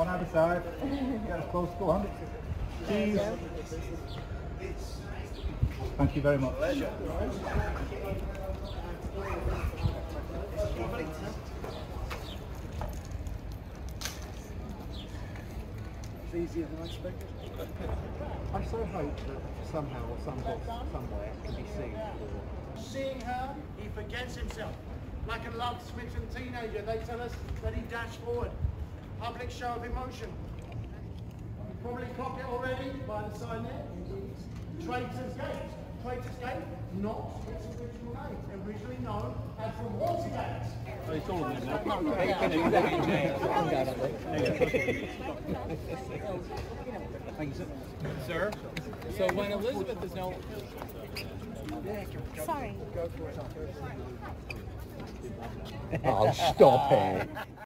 One either side. Get us close. Go on. Cheese. Thank you very much. Pleasure. It's easier than I expected. I so hope that somehow or somewhere can be seen. Seeing her, he forgets himself. Like a love-smitten teenager, they tell us that he dashed forward. Public show of emotion. You probably clocked it already by the sign there. Traitor's Gate. Traitor's Gate, not its original name. Originally known as the Watergate. Oh, it's all of them now. Thank you, sir. So when Elizabeth is no... Sorry. Oh, stop it.